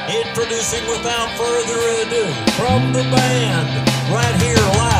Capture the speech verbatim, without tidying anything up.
Introducing without further ado, from the band, right here live.